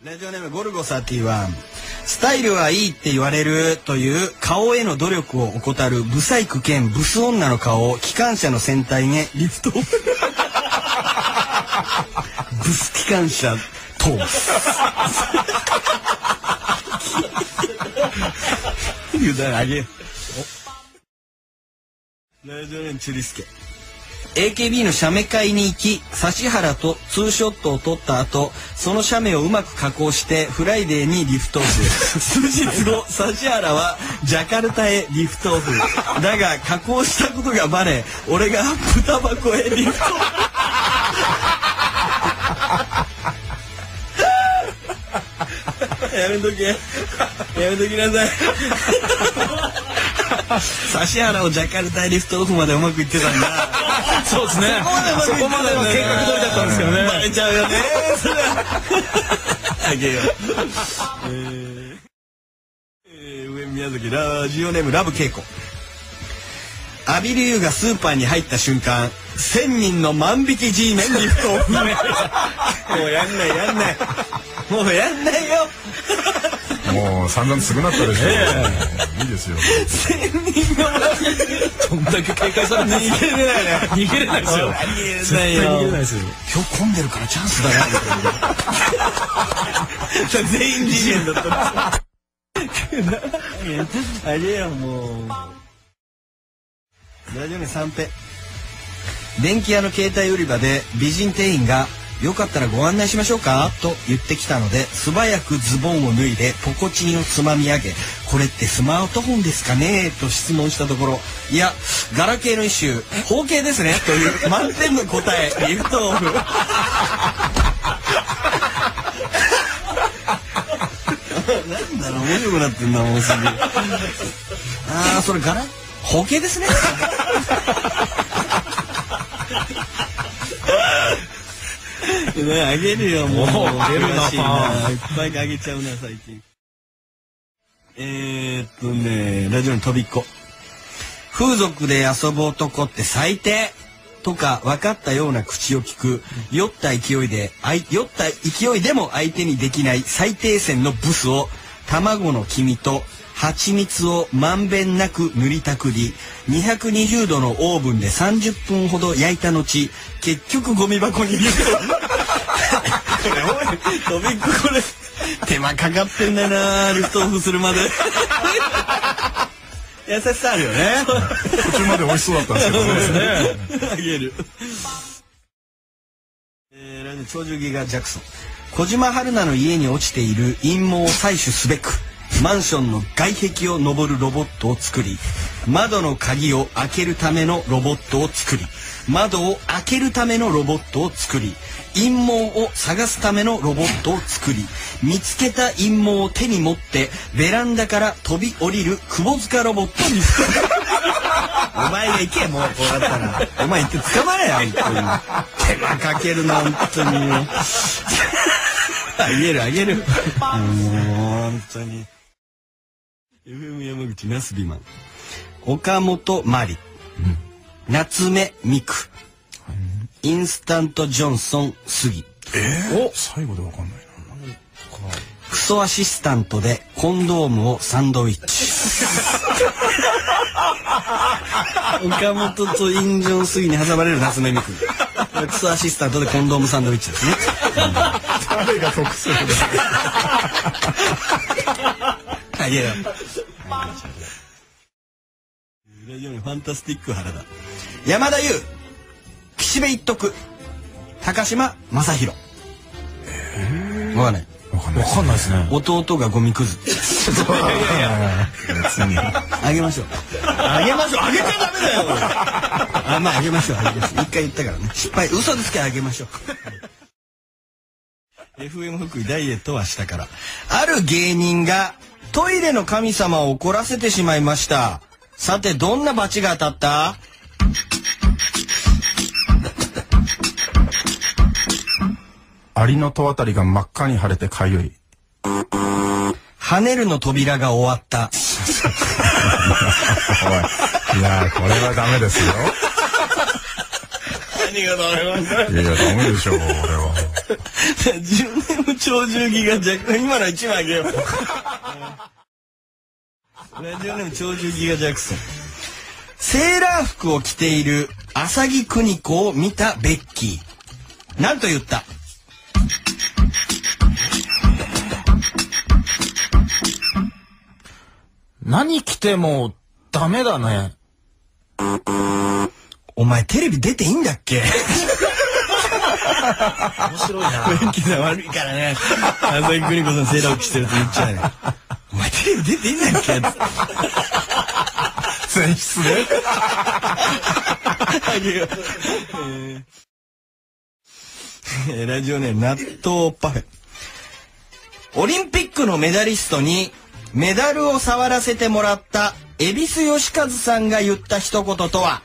ラジオネームゴルゴ31。スタイルはいいって言われるという顔への努力を怠るブサイク兼ブス女の顔を機関車の先端へリフトブス機関車通す油断あげよラジオネームチュリスケ。AKB の写メ会に行き指原とツーショットを撮った後その写メをうまく加工してフライデーにリフトオフ数日後指原はジャカルタへリフトオフだが加工したことがバレ俺が豚箱へリフトオフやめとけやめときなさい指原をジャカルタへリフトオフまでうまくいってたんだそうですね。そこまでの計画通りだったんですけどね。 バレちゃうよね。あげよう。上宮崎ラジオネームラブケイコ。浴びる湯がスーパーに入った瞬間1000人の万引き G メンリフトオフ。もうやんないやんない。もうやんないよ。 もう散々すぐなったでしょ。いいですよ。 1000人のどんだけ警戒されて逃げれないね。 逃げれないですよ。 絶対逃げれないですよ。今日混んでるからチャンスだなみたいな。全員 G メンだった。あれよもう。ラジオネ三平。電気屋の携帯売り場で美人店員がよかったらご案内しましょうかと言ってきたので素早くズボンを脱いでポコチンをつまみ上げこれってスマートフォンですかねと質問したところいやガラケーの一種包茎ですねという満点の答えリフトオフ。なんだろう面白くなってんなもうすぐ。ああそれ包茎ですね。あげるよもう。 出るなファン。いっぱいあげちゃうな最近。ラジオのとびっこ。風俗で遊ぶ男って最低とか分かったような口を聞く酔った勢いでも相手にできない最低線のブスを卵の黄身と蜂蜜をまんべんなく塗りたくり220度のオーブンで30分ほど焼いた後結局ゴミ箱に入れる。これとびっここれ手間かかってんだよなリフトオフするまで。優しさあるよね。 途中まで美味しそうだったんですけどね。 あげる。ラジオ長寿ギガジャクソン。小島春菜の家に落ちている陰謀を採取すべくマンションの外壁を登るロボットを作り窓の鍵を開けるためのロボットを作り窓を開けるためのロボットを作り陰謀を探すためのロボットを作り見つけた陰謀を手に持ってベランダから飛び降りる窪塚ロボットにお前が行けもうこうなったらお前行って捕まれよ本当に手間かけるな本当にあげるあげるもう本当に。FM 山口ナスビマン岡本真理、夏目美久、インスタントジョンソン杉。 最後でわかんないな。 クソアシスタントでコンドームをサンドイッチ。岡本とインジョン杉に挟まれる夏目美久。クソアシスタントでコンドームサンドイッチですね。 誰が得するんですか。 あげよう。ラジオにファンタスティック原田。山田優、岸辺一徳、高島正宏。わかんない。 わかんないですね。 弟がゴミくず。 別に。 あげましょう。あげましょう。あげちゃダメだよ。まああげましょう。一回言ったからね。失敗嘘ですけどあげましょう。FM 福井ダイエットはしたから。ある芸人がトイレの神様を怒らせてしまいました。さてどんな罰が当たった？ アリの戸あたりが真っ赤に腫れてかゆい。 跳ねるの扉が終わった。 おい、いやこれはダメですよ。 何がダメなんだ。 いやダメでしょう、俺は。 10年も鳥獣戯画ジャクソン。今の1枚あげよう。ラジオネーム鳥獣戯画ジャクソン。セーラー服を着ている浅木邦子を見たベッキー。なんと言った？ 何着てもダメだね。 お前テレビ出ていいんだっけ？ 面白いな。 ベッキーさん悪いからね。浅木邦子さんセーラー服着てると言っちゃうね。お前テレビ出ていいんだっけ？ 選出でラジオネーム納豆パフェ。オリンピックのメダリストにメダルを触らせてもらった蛭子能収さんが言った一言とは？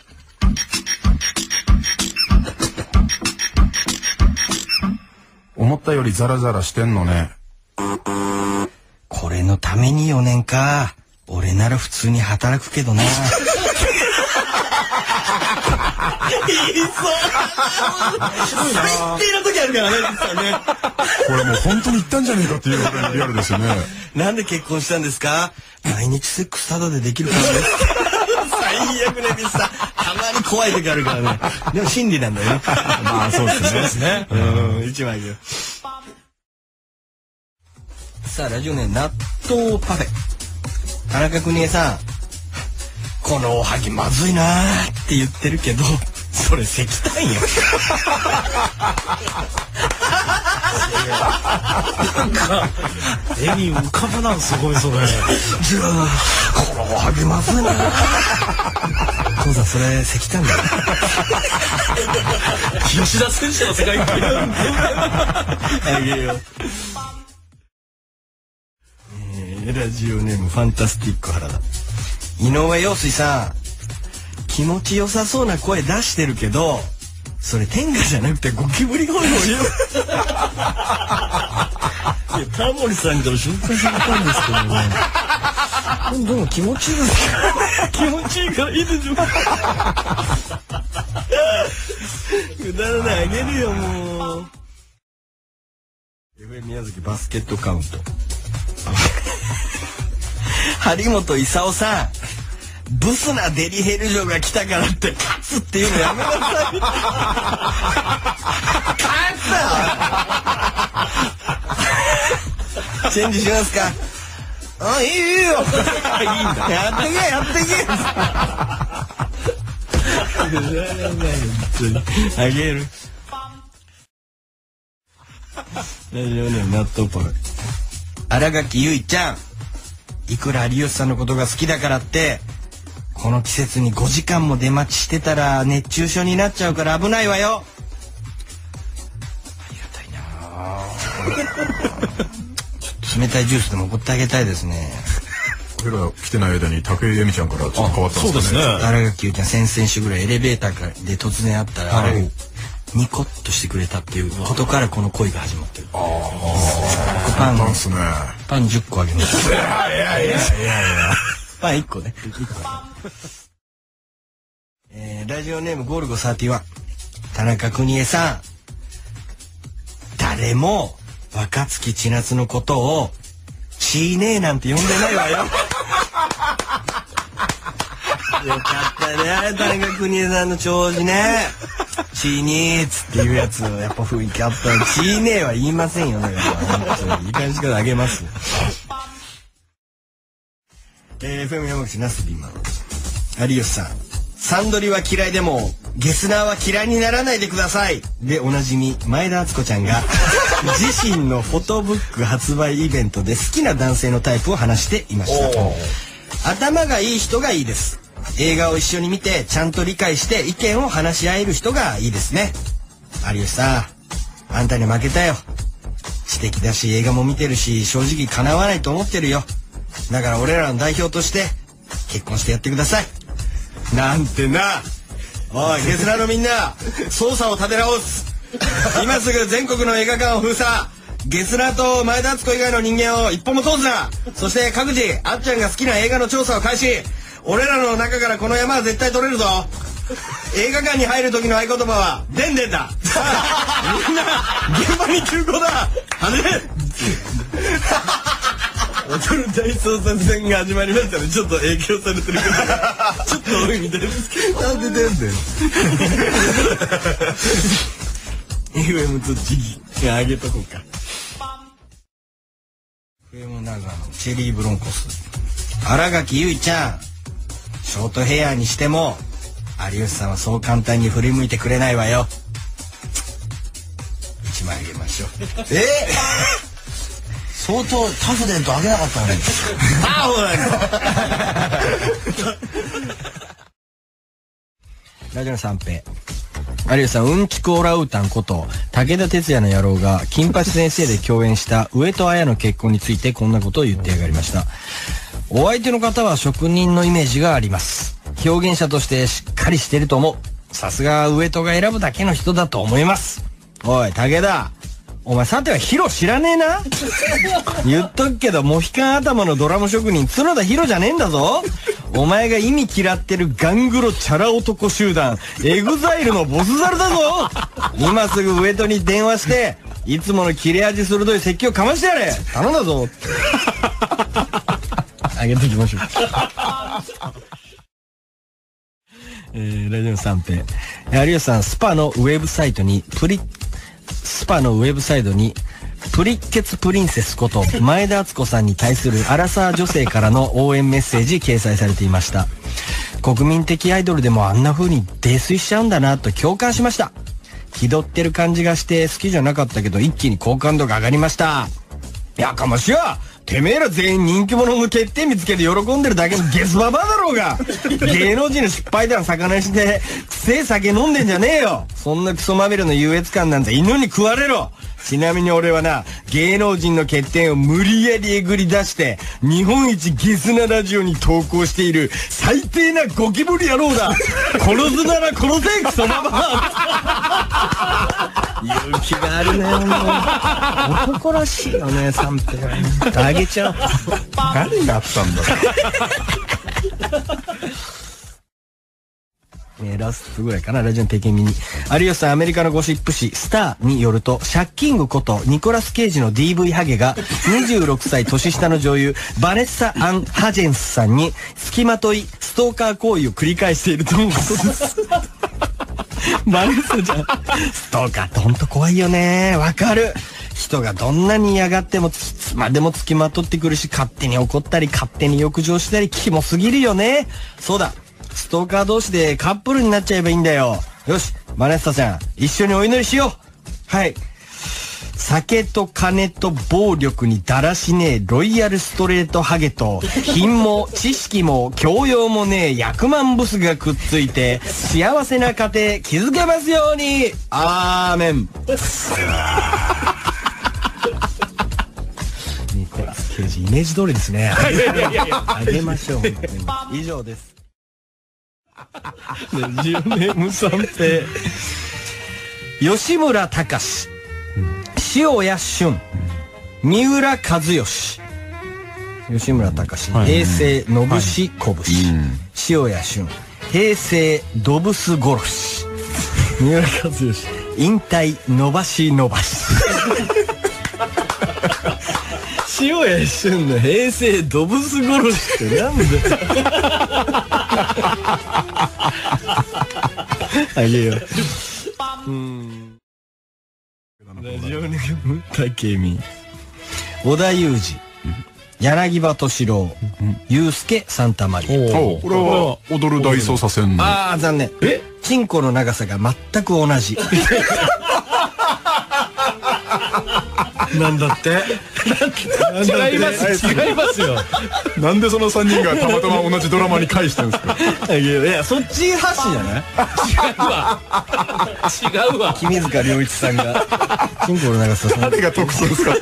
思ったよりザラザラしてんのね。 これのために4年か。俺なら普通に働くけどな。言いそう。最低な時あるからね、実はね。 これもう本当に言ったんじゃねえかっていうぐらいリアルですよね。 なんで結婚したんですか？毎日セックスタダでできるからです。最悪ね、ミスさん。たまに怖い時あるからね。でも真理なんだよね。 まあそうですね。 一枚で。さあ、ラジオネーム納豆パフェ。田中邦衛さん、このおはぎまずいなーって言ってるけど、それ石炭よ。 なんか絵に浮かぶな、すごいそれ。 じゃあこのおはぎまずいなー。父さんそれ石炭だよ。 吉田選手の世界観。 あげよう。ラジオネームファンタスティック原田。井上陽水さん、気持ちよさそうな声出してるけど、それ天下じゃなくてゴキブリホイホイよ。いや、タモリさんから紹介されたんですけどね。でも気持ちいいです。気持ちいいからいいでしょ。くだらないあげるよ、もう。FM 宮崎バスケットカウント。張本勲さん、ブスなデリヘル嬢が来たからって勝つっていうのやめなさい。勝つ。チェンジしますか？あ、いいよ。いいんだ。やってけ、やってけ。あげる。ラジオネーム納豆パフェ。新垣結衣ちゃん、いくら有吉さんのことが好きだからってこの季節に5時間も出待ちしてたら熱中症になっちゃうから危ないわよ。ありがたいな。ちょっと冷たいジュースでも送ってあげたいですね。 俺ら来てない間に武井絵美ちゃんからちょっと変わったんですかね。 新垣結衣ちゃん先々週ぐらいエレベーターで突然会ったら、あれニコッとしてくれたっていうことからこの恋が始まってる。パン10個あげます。いやパン1個ね。ラジオネームゴルゴ31。田中邦衛さん、誰も若槻千夏のことをチーネーなんて呼んでないわよ。よかったね、田中邦衛さんの長寿ね。チーニーツっていうやつやっぱ雰囲気あった。チーネーは言いませんよ。だから本当にいい感じからあげます。FM 山口ナスビマン。有吉さん、サンドリは嫌いでもゲスナーは嫌いにならないでくださいでおなじみ前田敦子ちゃんが自身のフォトブック発売イベントで好きな男性のタイプを話していました。頭がいい人がいいです。映画を一緒に見てちゃんと理解して意見を話し合える人がいいですね。有吉さん、あんたに負けたよ。知的だし映画も見てるし正直叶わないと思ってるよ。だから俺らの代表として結婚してやってくださいなんてな。おいゲスナーのみんな、捜査を立て直す。今すぐ全国の映画館を封鎖。ゲスナーと前田敦子以外の人間を一歩も通すな。そして各自あっちゃんが好きな映画の調査を開始。俺らの中からこの山は絶対取れるぞ。 映画館に入る時の合言葉はでんでんだ。さあみんな現場に急行だ。はね踊る大捜査線が始まりましたね。ちょっと影響されてるからちょっと多いみたいですけど。なんででんでんFM とチギ上げとこうか。FM 長野チェリーブロンコス新垣結衣ちゃん、ショートヘアにしても有吉さんはそう簡単に振り向いてくれないわよ。1枚あげましょう。 相当タフでんとあげなかったのに。 ラジオの三平。有吉さん、うんちくオラウータンこと武田鉄矢の野郎が金八先生で共演した上戸彩の結婚についてこんなことを言ってやがりました。お相手の方は職人のイメージがあります。表現者としてしっかりしてると思う。さすが上戸が選ぶだけの人だと思います。おい武田、お前さてはヒロ知らねえな。言っとくけどモヒカン頭のドラム職人角田ヒロじゃねえんだぞ。お前が意味嫌ってるガングロチャラ男集団エグザイルのボスザルだぞ。今すぐ上戸に電話していつもの切れ味鋭い説教かましてやれ。頼んだぞ。あげときましょう。ラジオ三平。有吉さん、スパのウェブサイトにプリッケツプリンセスこと前田敦子さんに対するアラサー女性からの応援メッセージ掲載されていました。国民的アイドルでもあんな風に泥酔しちゃうんだなと共感しました。気取ってる感じがして好きじゃなかったけど一気に好感度が上がりました。やかましや、てめえら全員人気者の欠点見つけて喜んでるだけのゲスババアだろうが。芸能人の失敗談魚にしてくせえ酒飲んでんじゃねえよ。そんなクソまみれの優越感なんて犬に食われろ。ちなみに俺はな、芸能人の欠点を無理やりえぐり出して日本一ゲスなラジオに投稿している最低なゴキブリ野郎だ。殺すなら殺せクソババア。勇気があるね。男らしいよね、三平。あげちゃおう。 何があったんだろう。ラストぐらいかな、ラジオのペケミに。有吉さん、アメリカのゴシップ誌スターによると、シャッキングことニコラス・ケイジの DV ハゲが26歳年下の女優バネッサ・アン・ハジェンスさんに付きまといストーカー行為を繰り返しているとのことです。バネッサちゃん、ストーカーってほんと怖いよね。わかる。人がどんなに嫌がってもいつまでも付きまとってくるし、勝手に怒ったり勝手に欲情したりキモすぎるよね。そうだ、ストーカー同士でカップルになっちゃえばいいんだよ。よし、バネッサちゃん、一緒にお祈りしよう。はい。酒と金と暴力にだらしねえロイヤルストレートハゲと品も知識も教養もねえ100万ブスがくっついて幸せな家庭築けますように。アーメン。ニコラス・ケイジ、イメージ通りですね。あげましょう。以上です。ラジオネーム三平。吉村隆、塩谷俊、三浦知良、吉村隆、平成のぶしこぶし、塩谷俊、平成ドブス殺し、三浦知良、引退伸ばし伸ばし。塩谷俊の平成ドブス殺しってなんだよ。あげよう。ラジオネームたけみ。織田裕二、柳葉敏郎、祐介サンタマリア。 これは踊る大捜査線の。 ああ、残念。チンコの長さが全く同じ。なんだって。違いますよ。 なんでその3人がたまたま同じドラマに返してるんですか。 いや、そっち発信じゃない。違うわ。君塚良一さんがチンコの長さ。 誰が得するんですか。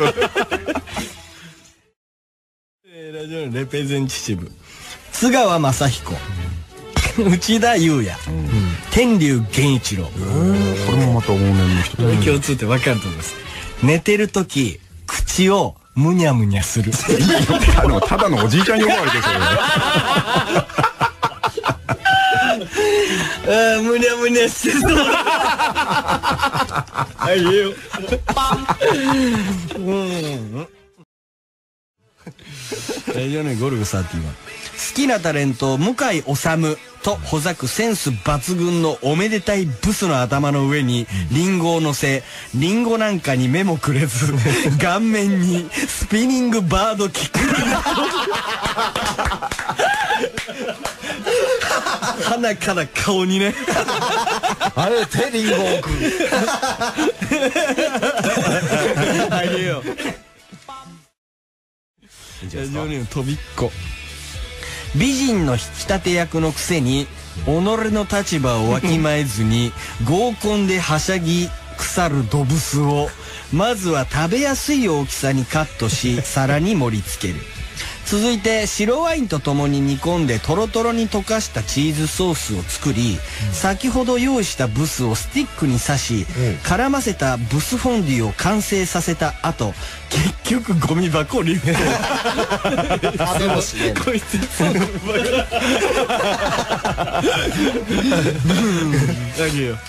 ラジオのレペゼン秩父、津川雅彦、内田裕也、天竜源一郎。 これもまた往年の人。 共通って分かると思います。寝てる時口をむにゃむにゃする。 ただのおじいちゃん呼ばわりですよね。 むにゃむにゃしてそう。あげよ。ラジオネームゴルゴ31。好きなタレント向井理とほざくセンス抜群のおめでたいブスの頭の上にリンゴを乗せ、リンゴなんかに目もくれず顔面にスピニングバードキック。鼻から顔にね。 あれ手リンゴを置く。 あげよう。ラジオネームとびっこ。美人の引き立て役のくせに己の立場をわきまえずに合コンではしゃぎ腐るドブスをまずは食べやすい大きさにカットし皿に盛り付ける。続いて白ワインとともに煮込んでトロトロに溶かしたチーズソースを作り、先ほど用意したブスをスティックに刺し、絡ませたブスフォンデュを完成させた後、結局ゴミ箱に食べもしね。 こいつそうだバカ。あげよ。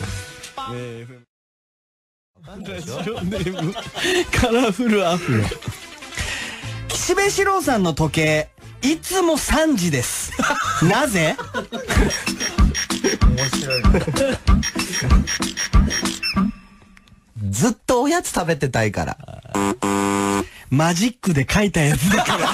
ラジオネームカラフルアフロ。岸辺四郎さんの時計いつも3時です。なぜ？ 面白い。ずっとおやつ食べてたいから。 マジックで書いたやつだから。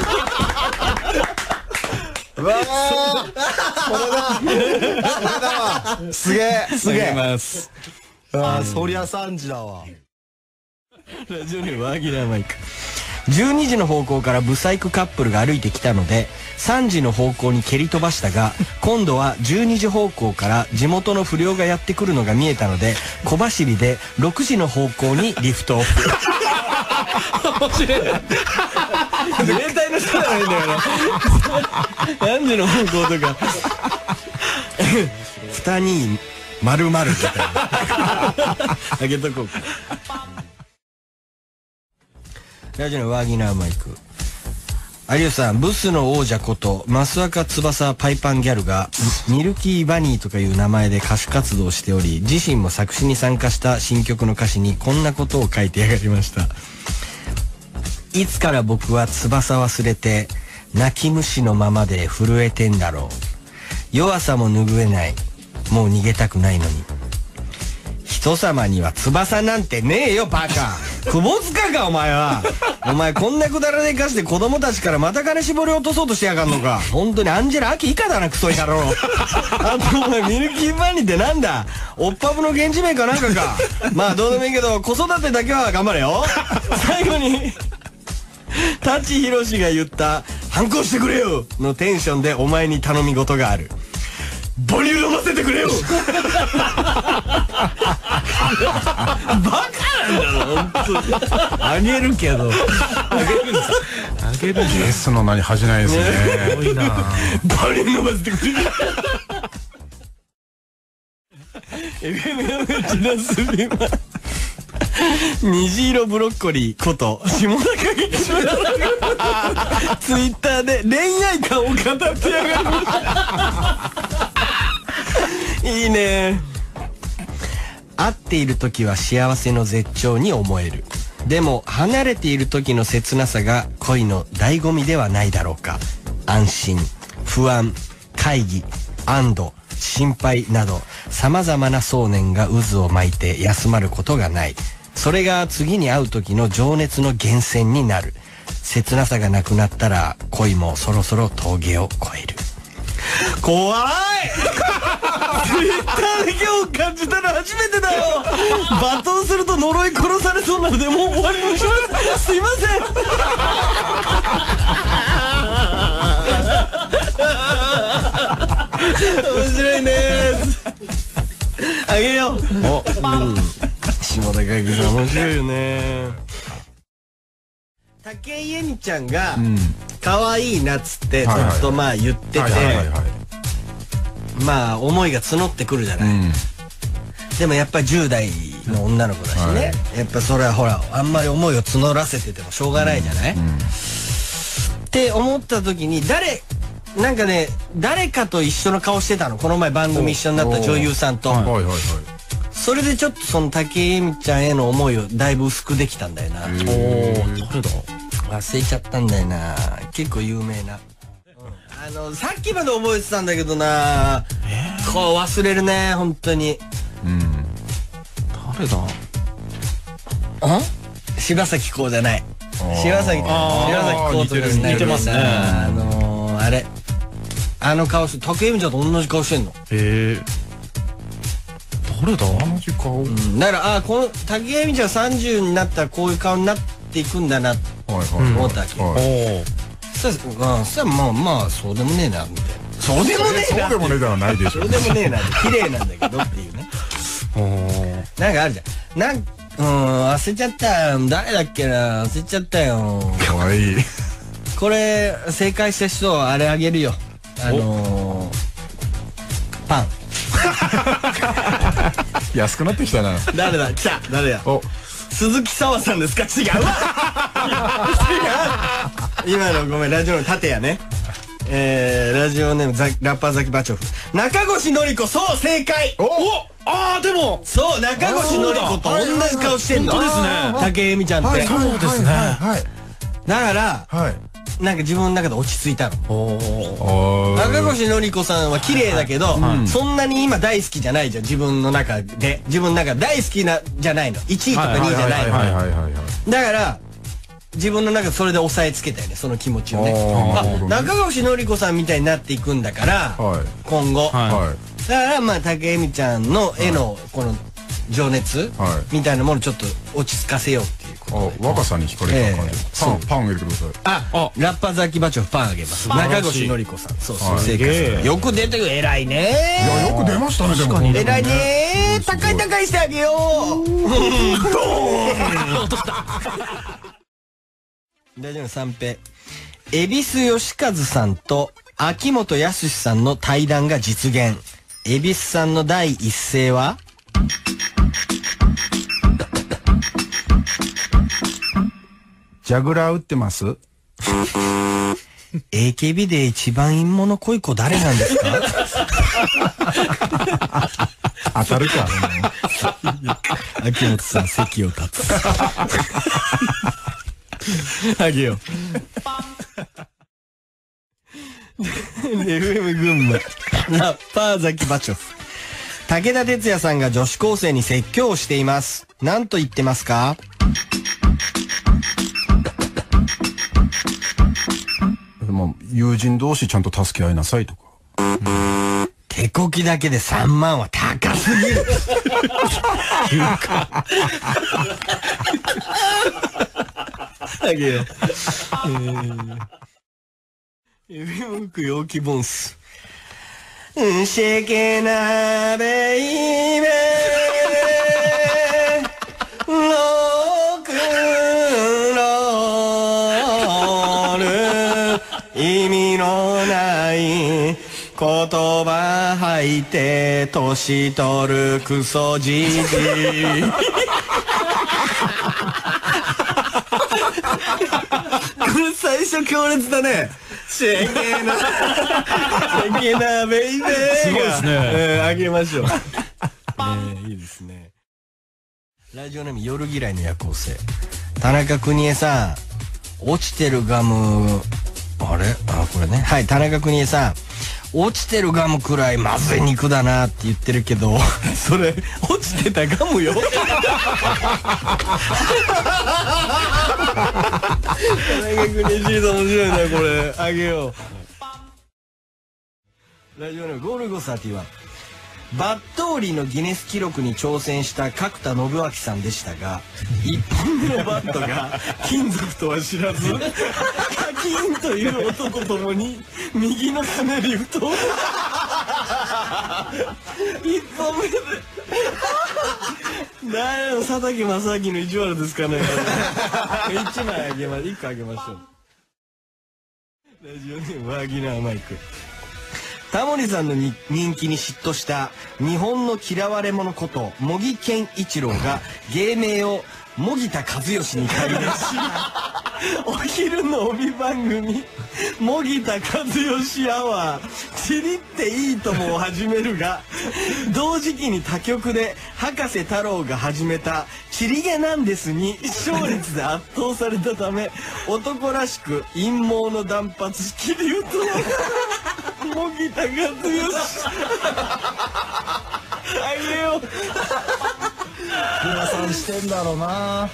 うわー、これだわ。すげえすげえ。ああ、そりゃ3時だわ。 ラジオネームワーギラーマイク。12時の方向からブサイクカップルが歩いてきたので3時の方向に蹴り飛ばしたが、今度は12時方向から地元の不良がやってくるのが見えたので小走りで6時の方向にリフトオフ。面白い。自衛隊の人じゃないんだよな。何時の方向とか蓋に丸々みたいな。あげとこうか。ラジオのワーギナーマイク。有吉さん、ブスの王者こと増若翼パイパンギャルがミルキーバニーとかいう名前で歌手活動をしており、自身も作詞に参加した新曲の歌詞にこんなことを書いてやがりました。いつから僕は翼忘れて泣き虫のままで震えてんだろう。弱さも拭えない、もう逃げたくないのに。人様には翼なんてねえよバカ。窪塚かお前は。お前こんなくだらねえ歌詞で子供たちからまた金絞り落とそうとしてやがんのか。本当にアンジェラ・アキ以下だなクソ野郎。あとお前ミルキーバニーってなんだ、おっぱぶの現地名かなんかか。まあどうでもいいけど子育てだけは頑張れよ。最後に舘ひろしが言った反抗してくれよのテンションでお前に頼み事がある。母乳飲ませてくれよ。バカなんだろ本当に。あげるけど。あげるんだ。 S の名に恥じないですね。 すごいな。 母乳飲ませてくれよ。FM 山口のすびま虹色ブロッコリーこと下中劇場。ツイッターで恋愛観を語ってやがる。いいね。会っている時は幸せの絶頂に思える。でも離れている時の切なさが恋の醍醐味ではないだろうか。安心、不安、会議、安堵、心配など様々な想念が渦を巻いて休まることがない。それが次に会う時の情熱の源泉になる。切なさがなくなったら恋もそろそろ峠を越える。怖い。ツイッターで今日感じたの初めてだよ。罵倒すると呪い殺されそうなのでもう終わりにします。すいません。面白いね。あげよう。お、下田かきさん面白いよね。武井絵美ちゃんが可愛いなっつってずっとまあ言ってて、まあ思いが募ってくるじゃない。でもやっぱり10代の女の子だしね、やっぱそれはほらあんまり思いを募らせててもしょうがないじゃない。って思った時に誰なんかね、誰かと一緒の顔してたの。この前番組一緒になった女優さんと。 はいはいはい。 それでちょっとその武井絵美ちゃんへの思いをだいぶ薄くできたんだよな。 誰だ？ 忘れちゃったんだよな。結構有名な。さっきまで覚えてたんだけどな。こう忘れるね、本当に。 誰だ？ 柴咲コウじゃない。柴咲コウとですね。 似てますね。 あれ。顔して、武井絵美ちゃんと同じ顔してんの。 誰だ？ 同じ顔。 だからこの武井絵美ちゃん30になったらこういう顔になっていくんだなって思ったわけ。そしたらまあそうでもねえなみたいな。そうでもねえな。 そうでもねえではないでしょ。 そうでもねえな。綺麗なんだけどっていうね。なんかあるじゃん。忘れちゃった。誰だっけな。忘れちゃったよ。 かわいい。 これ正解した人あれあげるよ。パン。 安くなってきたな。 誰だ？来た。誰だ？鈴木紗和さんですか？違うわ。違う。今のごめん、ラジオの縦やね。ラジオネームラッパーザキバチョフ。中越のり子、そう正解。 でもそう、中越のり子と同じ顔してんの。 本当ですね。 武井絵美ちゃんって。 そうですね。 だからなんか自分の中で落ち着いたの。中越のり子さんは綺麗だけど、そんなに今大好きじゃないじゃん。自分の中で大好きなじゃないの。1位とか2位じゃないの。だから自分の中でそれで抑えつけたよね、その気持ちをね。中越のり子さんみたいになっていくんだから今後。だからまあ武井絵美ちゃんの絵のこの情熱みたいなものをちょっと落ち着かせようっていう。 若さに惹かれた感じ。パン入れてください。 ラッパーザキバチョフパンあげます。中越のり子さん。そうそう、正解。よく出てくる。偉いね。 いや、よく出ましたね、でも。 偉いね。高い高いしてあげよう。大丈夫、三平。恵比寿義和さんと秋元康さんの対談が実現。恵比寿さんの第一声は？ ジャグラー打ってます？ AKB で一番陰物濃い子誰なんですか？ 当たるか。 秋元さん席を立つ。あげよう。FM 群馬ラッパーザキバチョフ。武田鉄矢さんが女子高生に説教をしています。何と言ってますか？ 友人同士ちゃんと助け合いなさいとか。 手こきだけで3万は高すぎる。あげよう。FM 区陽気ボンス。シェケナベイベーロックロール意味のない言葉吐いて年取るクソじじい。これ最初強烈だね。シェケナベイベー。 すごいですね。 あげましょう。いいですね。ラジオネーム夜嫌いの夜行性。田中邦衛さん、落ちてるガム、これね。はい、田中邦衛さん。落ちてるガムくらいまずい肉だなって言ってるけど、それ落ちてたガムよ。田中邦衛シーズン面白いね、これ。あげよう。ラジオネームゴルゴ31。バットーリのギネス記録に挑戦した角田信明さんでしたが、1本目のバットが金属とは知らず、カキーンという音とともに右のすねリフト。1本目で誰の佐竹正明の意地悪ですかね。1枚あげま1個あげましょう。ラジオネームワーギナーマイク。タモリさんの人気に嫉妬した日本の嫌われ者こと茂木健一郎が芸名を茂田和義に改名し、 お昼の帯番組茂田和義アワーちりっていいともを始めるが、同時期に他局で博士太郎が始めたちりげなんですに視聴率で圧倒されたため、男らしく陰謀の断髪式流と茂田和義あげよう。 皆さんしてんだろうな。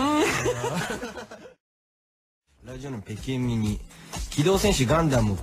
ラジオの北京ミニ機動戦士ガンダム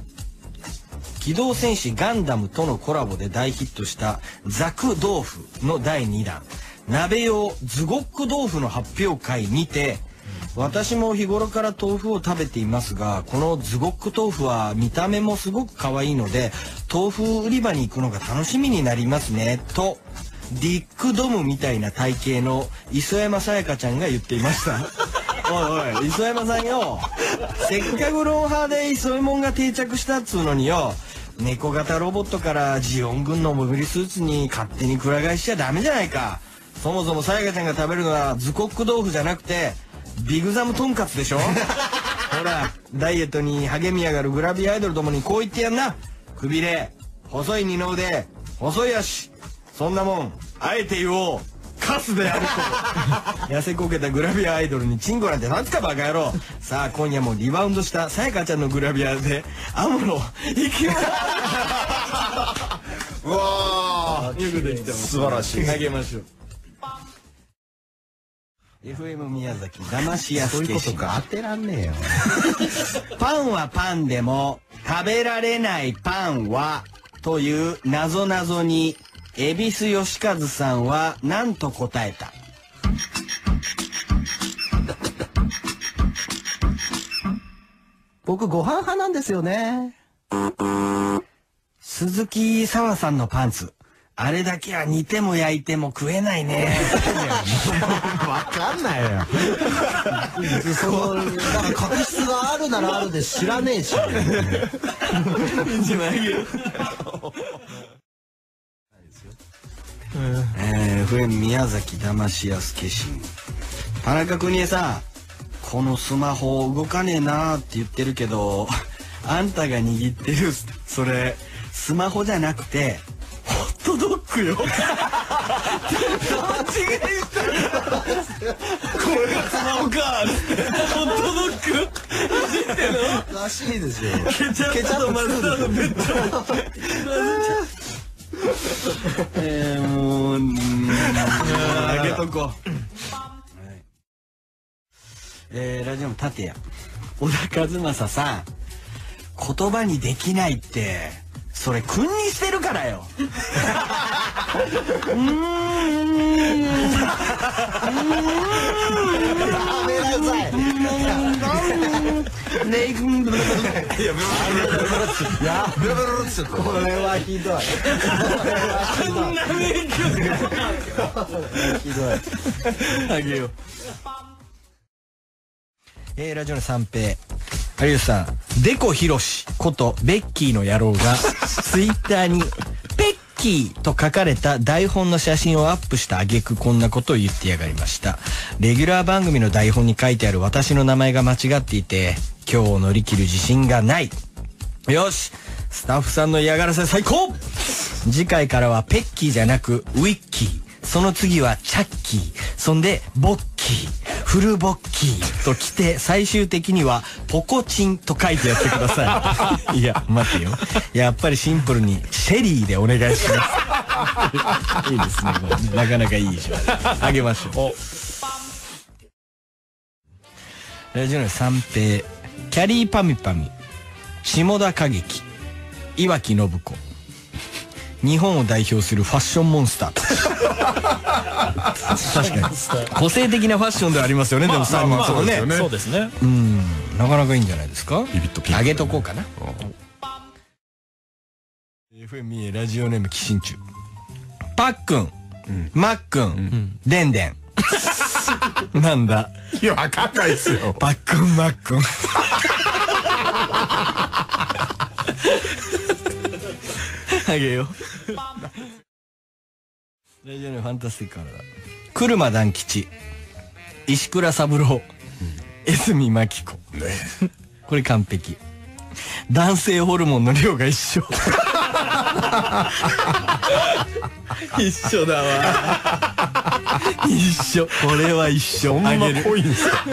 とのコラボで大ヒットしたザク豆腐の第2弾鍋用ズゴック豆腐の発表会にて、私も日頃から豆腐を食べていますが、このズゴック豆腐は見た目もすごく可愛いので豆腐売り場に行くのが楽しみになりますねと、ディックドムみたいな体型の磯山さやかちゃんが言っていましたおい磯山さんよ、せっかくロンハーで磯右衛門が定着したっつうのによ、猫型ロボットからジオン軍のモビルスーツに勝手にくら替えしちゃダメじゃないか。そもそもさやかちゃんが食べるのはズコック豆腐じゃなくてビグザムトンカツでしょほらダイエットに励み上がるグラビアアイドルどもにこう言ってやんな。くびれ、細い二の腕、細い足、そんなもんあえて言おうカスであると痩せこけたグラビアアイドルにチンコなんてなんつかバカ野郎。さあ今夜もリバウンドしたさやかちゃんのグラビアでアムロいきますうわよくできてます。 素晴らしい。 あげましょう。FM 宮崎騙しやすけし。 そういうことか当てらんねえよ。 パンはパンでも食べられないパンはという謎々に恵比寿義和さんは何と答えた？ 僕ご飯派なんですよね。 鈴木沙和さんのパンツ、あれだけは煮ても焼いても食えないね。 わかんないよ。そのなんか確執があるならあるで知らねえし。 FM 宮崎騙しやすけしん。田中邦衛さん、このスマホ動かねえなーって言ってるけど、あんたが握ってるそれスマホじゃなくてホットドッグよ。間違えた。これがスマホかーってホットドッグ知ってるの？ らしいですよ。 ケチャップとマスタードめっちゃもうあげとこう。ラジオの立谷小田和正さん、言葉にできないってそれ君にしてるからよ。レイ君ブルブルいやブルブルっつってこれはひどい。 こんな名曲ひどい。 あげよう。ラジオの三平有吉さん、デコヒロシことベッキーの野郎がツイッターにペッキーと書かれた台本の写真をアップした挙句こんなことを言ってやがりました。レギュラー番組の台本に書いてある私の名前が間違っていて今日を乗り切る自信がない。よし、スタッフさんの嫌がらせ最高。次回からはペッキーじゃなくウィッキー、その次はチャッキー、そんでボッキー、フルボッキーと来て最終的にはポコチンと書いてやってください。いや待てよ、やっぱりシンプルにシェリーでお願いします。いいですね、これね、なかなかいいじゃん。あげましょう。ラジオの三平キャリーパミパミ下田景樹岩城信子、日本を代表するファッションモンスター。確かに個性的なファッションではありますよね。でも3人ともね、 そうですね。 なかなかいいんじゃないですか。 ビビッとピンクあげとこうかな。FMA ラジオネーム寄進中、パックン、マックン、デンデン。なんだ、 いやわかんないですよ。 パックンマックン。あげよう。ラジオネームファンタスティックからだ。車団吉石倉三郎、 江角真紀子。これ完璧。男性ホルモンの量が一緒。一緒だわ。一緒。これは一緒。 そんな濃いんですか。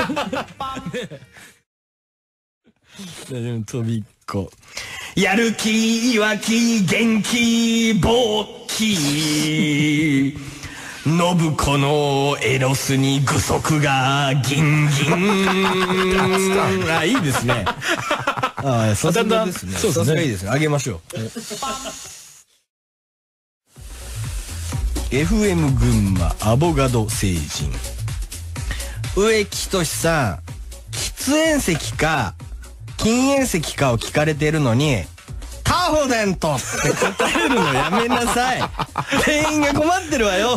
とびっこ。やる気、いわき、元気、勃起。信子のエロスに具足がギンギン。あ、いいですね。あ、さすがですね。そうですね。いいですね。あげましょう。FM 群馬アボガド星人。植木仁さん、喫煙席か禁煙席かを聞かれているのに、タフデントって答えるのやめなさい。店員が困ってるわよ。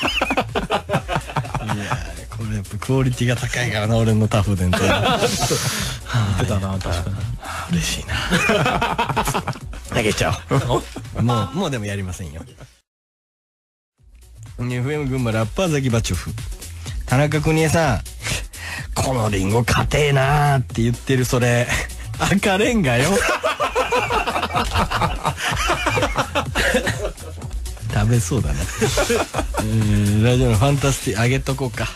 いや、これやっぱクオリティが高いからな、俺のタフデント。言ってたな、確かに。嬉しいな。あげちゃおう。もうでもやりませんよ。FM 群馬ラッパーザキバチョフ。田中邦衛さん、このリンゴ硬えなーって言ってるそれ赤レンガよ。食べそうだね。ラジオのファンタスティあげとこうか。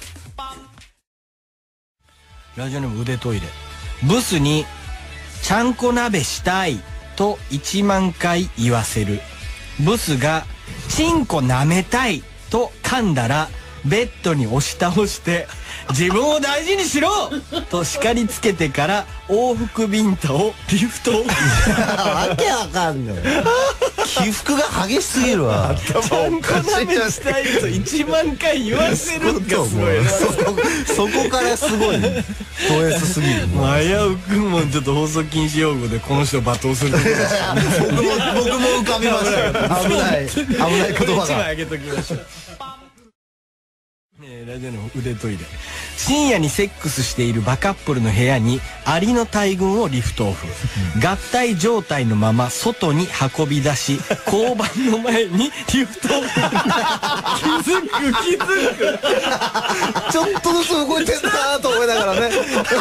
ラジオネーム腕トイレ。ブスにちゃんこ鍋したいと1万回言わせる。ブスがチンコ舐めたいと噛んだらベッドに押し倒して自分を大事にしろと叱りつけてから往復ビンタをリフトオフ。 わけわかんない。起伏が激しすぎるわ。 ちゃんこ鍋したいと1万回言わせるがすごいな。 そこからすごいド S すぎる。 危うくもちょっと放送禁止用語でこの人を罵倒するところでした。 僕も浮かびましたよ。危ない言葉が。 1枚あげときましょう。ラジオの腕トイレ。深夜にセックスしているバカップルの部屋にアリの大群をリフトオフ。合体状態のまま外に運び出し交番の前にリフトオフ。気づく。 ちょっとずつ動いてんなと思いながらね。なんか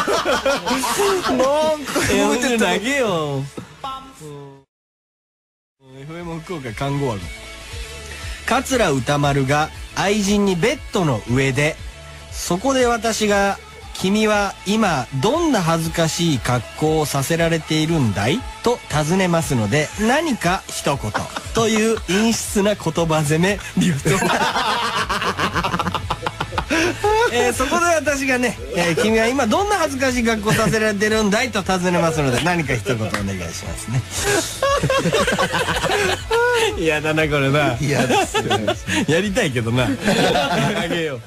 動いてた。 投げよ。FM 福岡看護ワゴン。桂歌丸が愛人にベッドの上で、そこで私が君は今どんな恥ずかしい格好をさせられているんだいと尋ねますので何か一言という陰湿な言葉攻めリフト。そこで私がね、君は今どんな恥ずかしい格好させられてるんだいと尋ねますので何か一言お願いしますね。嫌だなこれな。 嫌ですね。 やりたいけどな。あげよう。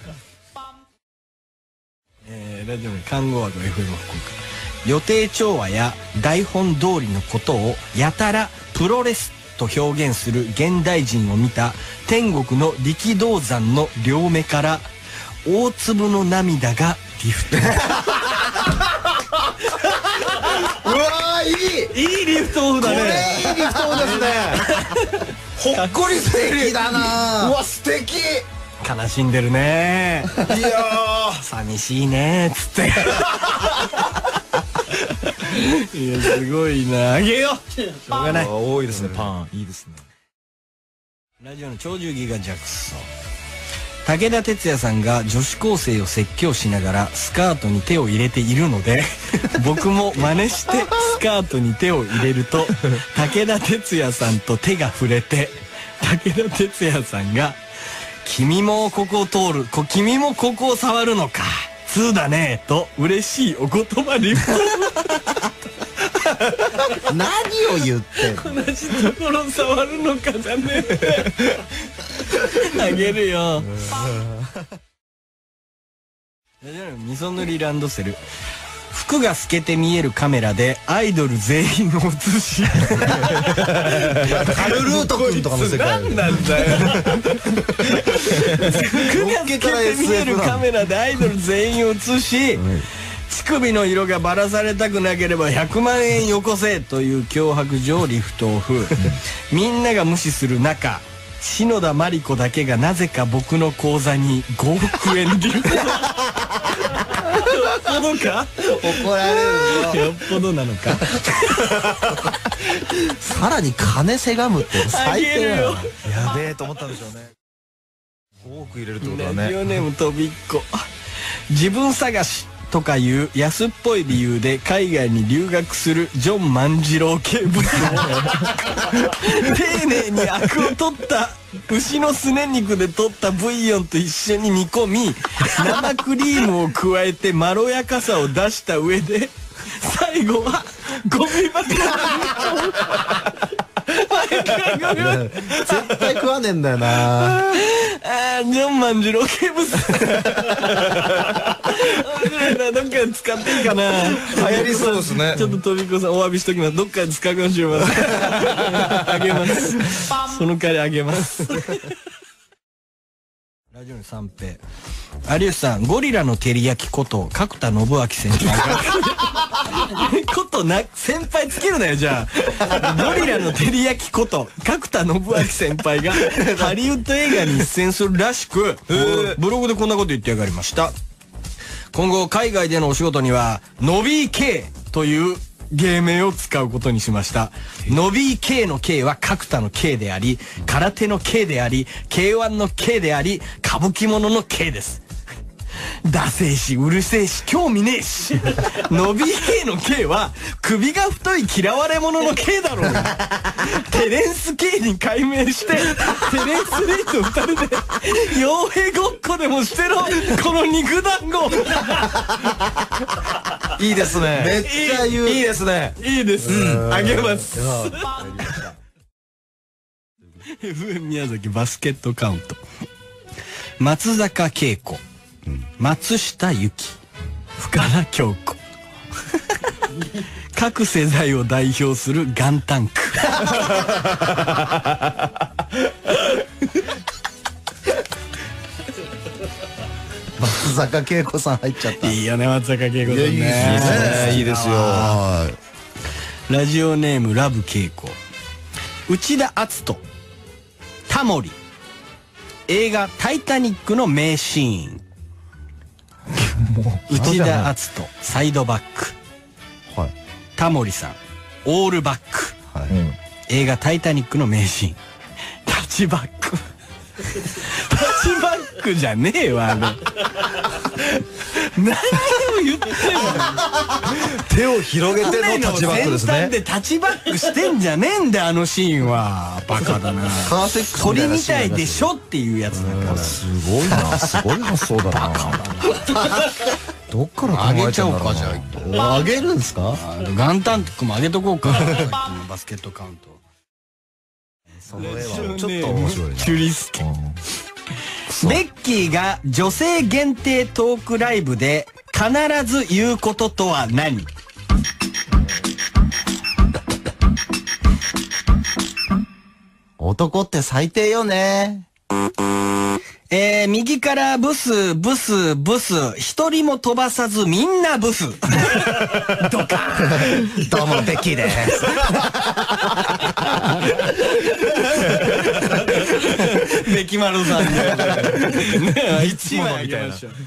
ラジオの看護枠 FM 福岡。予定調和や台本通りのことをやたらプロレスと表現する現代人を見た天国の力道山の両目から大粒の涙がリフト。 うわー、いいリフトオフだね。 これいいリフトオフですね。ほっこり素敵だな。うわ、素敵。 悲しんでるね。 いやー寂しいねつって。いやすごいな。あげよう。しょうがない。 多いですね。パンいいですね。 ラジオの鳥獣ギガジャクソ。武田鉄矢さんが女子高生を説教しながらスカートに手を入れているので僕も真似してスカートに手を入れると武田鉄矢さんと手が触れて武田鉄矢さんが君もここを通る君もここを触るのか通だねと嬉しいお言葉リフト。 何を言ってんの。 同じところ触るのかじゃねえ。あげるよ。みそ塗りランドセル。服が透けて見えるカメラでアイドル全員を映し。 カルルート君とかの世界。 何なんだよ。服が透けて見えるカメラでアイドル全員を映し。乳首の色がばらされたくなければ100万円よこせという脅迫状リフトオフ。みんなが無視する中篠田麻里子だけがなぜか僕の口座に5億円リフト。 ぽどか怒られるよっぽどなのか。 さらに金せがむって最低だよ。 あやべえと思ったんでしょうね。多く入れるってことはラジね。 オネームとびっこ。自分探しとかいう安っぽい理由で海外に留学するジョン万次郎警部を丁寧にアクを取った牛のすね肉で取ったブイヨンと一緒に煮込み、生クリームを加えてまろやかさを出した上で、最後はゴミ箱に絶対食わねえんだよな。 ジョン万次郎警部さん。どっかで使っていいかな。 流行りそうですね。 ちょっととびっこさんお詫びしときます。どっかで使うかもしれません。あげます。その代わりあげます。ラジオに三平。有吉さん、ゴリラの照り焼きこと角田信明先輩がことな先輩つけるなよ。じゃあゴリラの照り焼きこと角田信明先輩がハリウッド映画に出演するらしく、ブログでこんなこと言ってやがりました。今後海外でのお仕事にはノビー K という芸名を使うことにしました。ノビー K の K は角田の K であり、空手の K であり、K1 の K であり、歌舞伎者の K です。ダセえしうるせえし興味ねえし。ノビー K の K は首が太い嫌われ者の K だろうが。テレンス K に改名してテレンス・レイと二人で傭兵ごっこでもしてろ、この肉団子。 いいですね。めっちゃ言う。いいですね。 いいです。あげます。FM 宮崎バスケットカウント。松坂慶子、松下由紀、深田恭子。各世代を代表するガンタンク。 松坂慶子さん入っちゃった。 いいよね、松坂慶子さんね。 いいですよ。 ラジオネームラブ慶子。内田篤人、タモリ。映画タイタニックの名シーン。内田篤人サイドバック、はい、タモリさんオールバック、はい、映画タイタニックの名シーン。タッチバック。タッチバックじゃねえわ、あれ。何を言ってんの。 手を広げてのタッチバックですね。 船の先端でタッチバックしてんじゃねえんだよ、あのシーンは。バカだな。鳥みたいでしょっていうやつだから。 すごいな、すごい発想だな。バカだな。どっから考えちゃうか、じゃあ。あげるんですか。 ガンタンクもあげとこうか。バスケットカウント。 その絵はちょっと面白いな。 チュリスケ。ベッキーが女性限定トークライブで必ず言うこととは何？ 男って最低よね。 右からブスブスブス、一人も飛ばさずみんなブス。ドカーン。 どうもベッキーです。 ベキマルさんで。一枚あげましょう。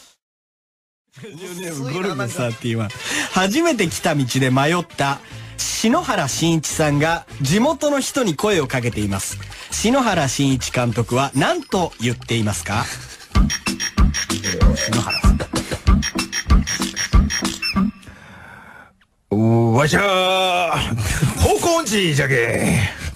ゴルフ31。初めて来た道で迷った篠原慎一さんが地元の人に声をかけています。篠原慎一監督は何と言っていますか？篠原さん。 わしゃー方向音痴じゃけ。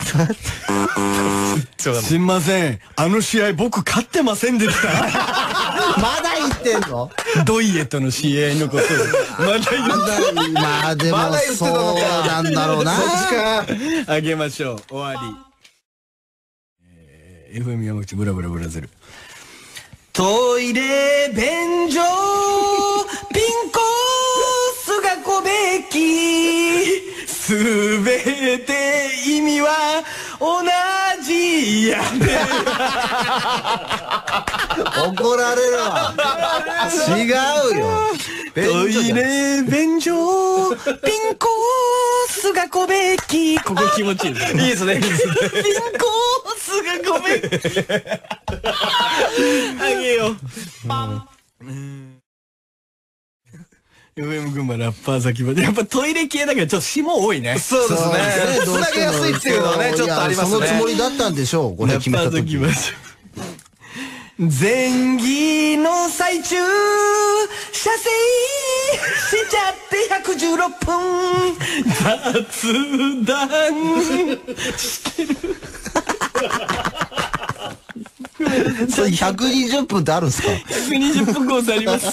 すいません、あの試合僕勝ってませんでした。 まだ言ってんの？ ドイエとの試合のことまだ言ってまあでもそうなんだろうな。 あげましょう。終わり。FM 山口ブラブラブラゼル。トイレ便所ピンコスがこべき、すべて意味は同じやで。 怒られるわ。違うよ。 トイレ便所ピンコスがこべき。ここ気持ちいいですね。いいですね。ピンコスがこべき。あげよう。 FM 群馬ラッパー先まで。やっぱトイレ系だけどちょっと霜多いね。 そうですね。つなげやすいっていうのはね、ちょっとありますね。 そのつもりだったんでしょう、これ決めた時。 前儀の最中、射精しちゃって116分、雑談してる。 それ120分ってあるんですか ？120分コースあります。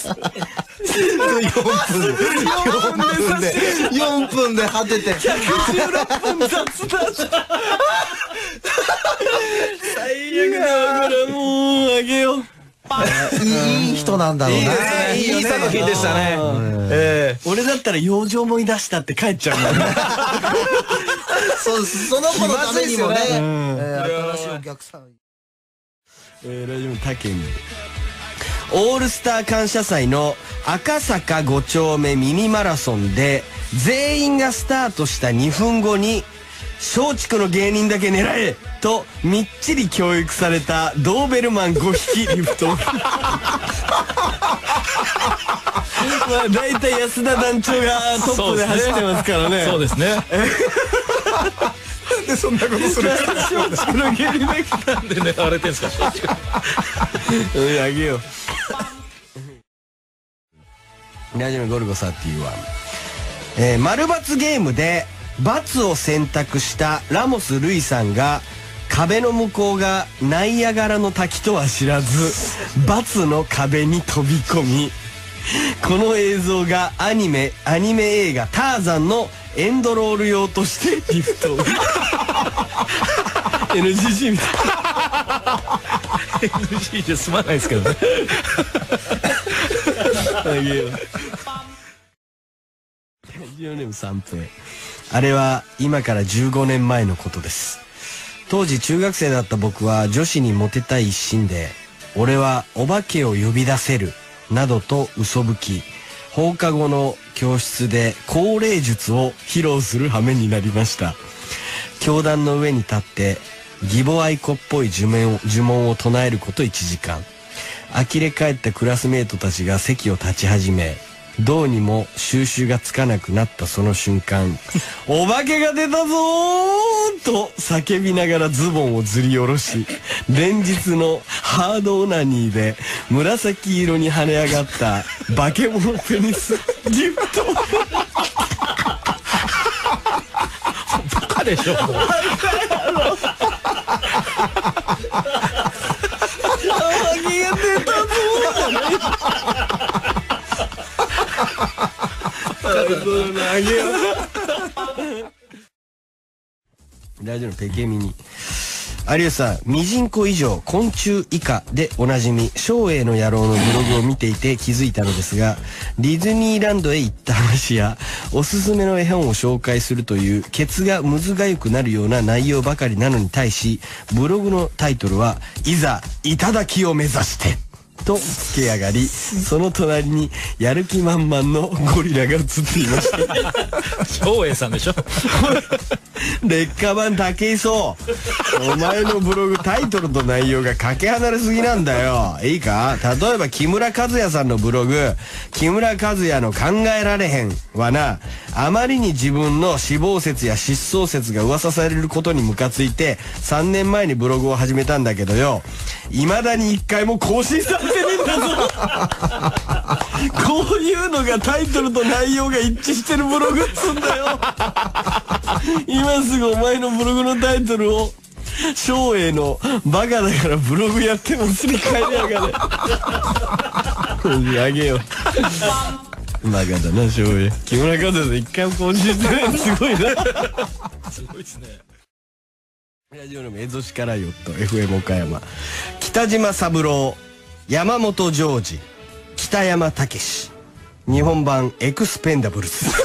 4分で果てて 116分雑談。最悪だ、これもうあげよう。 いい人なんだろうな。 いい作品でしたね。 俺だったら養生思い出したって帰っちゃうもんね。 その子のためにもね、新しいお客さん。 ラジオタケミオールスター感謝祭の赤坂5丁目ミニマラソンで全員がスタートした2分後に松竹の芸人だけ狙えとみっちり教育されたドーベルマン5匹リフト。まあ大体安田団長がトップで走ってますからね。 そうですね。 なんでそんなことするんですか。 松竹の芸人だけなんで狙われてんすか。 あげよう。ラジオゴルゴ31。丸×ゲームで×を選択したラモス・ルイさんが壁の向こうがナイアガラの滝とは知らず×の壁に飛び込み、この映像がアニメ映画「ターザン」のエンドロール用としてリフトをNGC みたいな。 NG じゃ済まないですけどね。 あげよう。ラジオネーム三平。あれは今から15年前のことです。当時中学生だった僕は女子にモテたい一心で、俺はお化けを呼び出せるなどと嘘吹き、放課後の教室で降霊術を披露する羽目になりました。教壇の上に立って義母愛子っぽい呪文を唱えること1時間。呆れ返ったクラスメートたちが席を立ち始め、どうにも収拾がつかなくなったその瞬間、お化けが出たぞーと叫びながらズボンをずり下ろし、連日のハードオナニーで紫色に跳ね上がった化け物ペニスギフト。 バカでしょ。 ラジオのペケミニ。有吉さん、ミジンコ以上昆虫以下でおなじみ照英の野郎のブログを見ていて気づいたのですが、ディズニーランドへ行った話やおすすめの絵本を紹介するというケツがむずがゆくなるような内容ばかりなのに対し、ブログのタイトルは、いざ頂を目指してとつけ上がり、その隣にやる気満々のゴリラが写っていました。 照英さんでしょ。 劣化版武井壮、お前のブログタイトルと内容がかけ離れすぎなんだよ。いいか、例えば木村和也さんのブログ木村和也の考えられへんはな、あまりに自分の死亡説や失踪説が噂されることにムカついて3年前にブログを始めたんだけどよ、未だに1回も更新されてねえんだぞ。こういうのがタイトルと内容が一致してるブログっつんだよ。今すぐお前のブログのタイトルを照英のバカだからブログやってもすり替えやがれ。あげよう。バカだな照英。木村和也さん一回も更新してない。すごいな。 すごいですね。 ラジオネームエゾシカラヨット FM 岡山。北島三郎、山本譲二、北山武史、日本版エクスペンダブルス。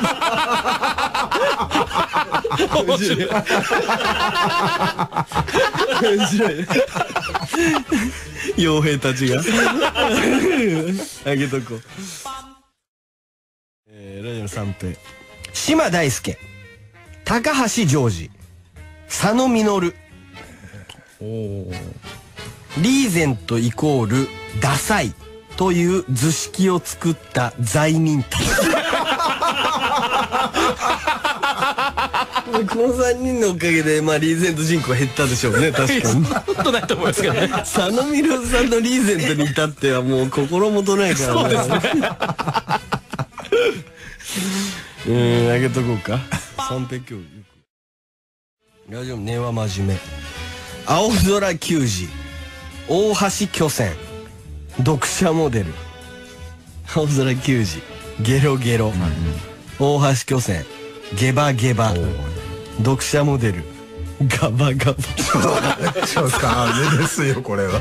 面白い。面白い。傭兵たちがあげとこう。ラジオ三平、島大輔、高橋ジョージ、佐野実。リーゼントイコールダサいという図式を作った罪人たち。この3人のおかげで、まあ、リーゼント人口減ったでしょうね、確かに。 そんなことないと思いますけどね。 佐野ミロさんのリーゼントに至ってはもう心もとないからね。そうですね。あげとこうか。三平今日。ラジオ根は真面目。青空球児。大橋巨泉。読者モデル。青空球児。ゲロゲロ。大橋巨泉。ゲバゲバ。読者モデル。ガバガバ。 ちょっとダメですよこれは。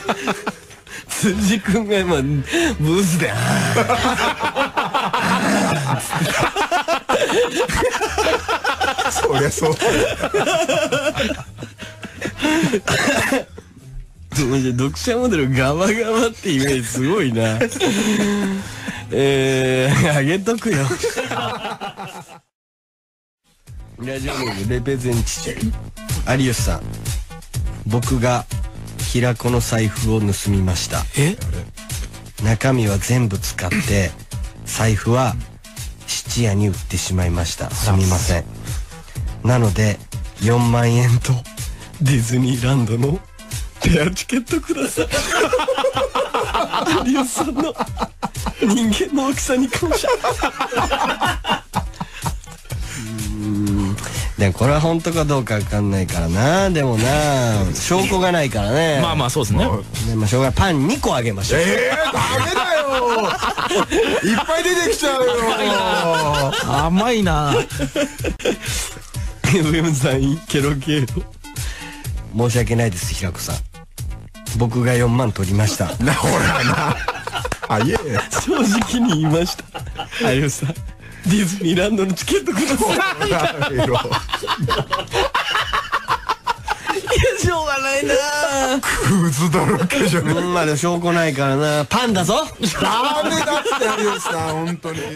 辻君が今ブースでそりゃそうだよ。 読者モデルガバガバってイメージすごいな。あげとくよ。ラジオネームレペゼンチチェ。有吉さん、僕が平子の財布を盗みました。中身は全部使って財布は質屋に売ってしまいました。すみません。なので4万円とディズニーランドのペアチケットください。有吉さんの人間の大きさに感謝。でもこれは本当かどうかわかんないからな。でもな、証拠がないからね。 まあまあそうですね。 でもしょうがない。パン2個あげましょう。 ダメだよ。いっぱい出てきちゃうよ。 甘いな。 上村さん、ケロケロ。申し訳ないです、平子さん。僕が4万取りました。 ほらな。あ、いえ。 正直に言いました。有吉さん、ディズニーランドのチケットください。いや、しょうがないな。 クズだらけじゃん。 まだ証拠ないからな。パンだぞ。 ダメだって有吉さん、本当に。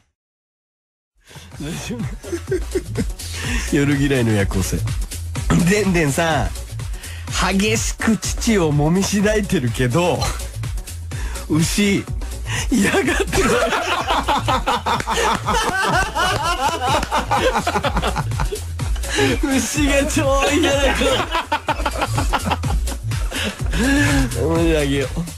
夜嫌いの夜行性。でんでんさん、激しく乳を揉みしだいてるけど牛嫌がってる。牛が超嫌だから。おめであげよう。